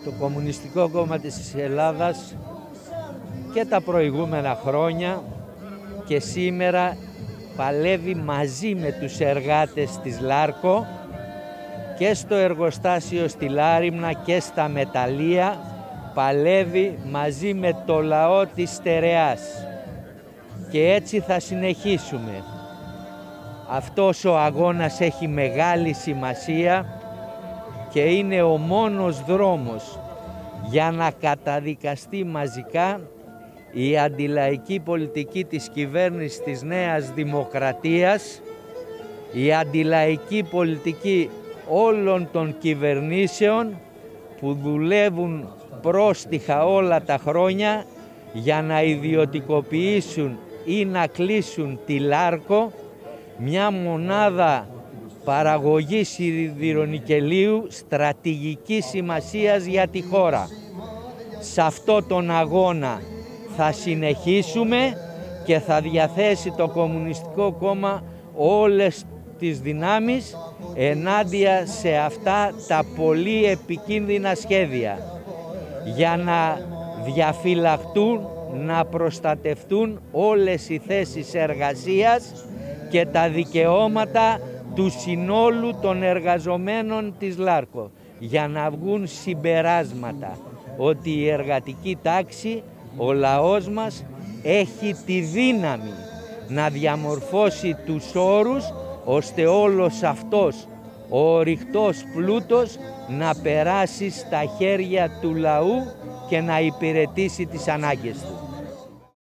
Το Κομμουνιστικό Κόμμα της Ελλάδας και τα προηγούμενα χρόνια και σήμερα παλεύει μαζί με τους εργάτες της Λάρκο και στο εργοστάσιο στη Λάριμνα και στα μεταλλεία, παλεύει μαζί με το λαό της Στερεάς και έτσι θα συνεχίσουμε. Αυτός ο αγώνας έχει μεγάλη σημασία και είναι ο μόνος δρόμος για να καταδικαστεί μαζικά η αντιλαϊκή πολιτική της κυβέρνησης της Νέας Δημοκρατίας, η αντιλαϊκή πολιτική όλων των κυβερνήσεων που δουλεύουν πρόστιχα όλα τα χρόνια για να ιδιωτικοποιήσουν ή να κλείσουν τη Λάρκο, μια μονάδα παραγωγής σιδηρονικελίου στρατηγικής σημασίας για τη χώρα. Σε αυτό τον αγώνα θα συνεχίσουμε και θα διαθέσει το Κομμουνιστικό Κόμμα όλες τις δυνάμεις ενάντια σε αυτά τα πολύ επικίνδυνα σχέδια για να διαφυλαχτούν, να προστατευτούν όλες οι θέσεις εργασίας και τα δικαιώματα του συνόλου των εργαζομένων της Λάρκο, για να βγουν συμπεράσματα ότι η εργατική τάξη, ο λαός μας έχει τη δύναμη να διαμορφώσει τους όρους ώστε όλος αυτός ο ορυκτός πλούτος να περάσει στα χέρια του λαού και να υπηρετήσει τις ανάγκες του.